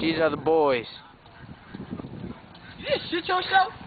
These are the boys. You just shit yourself?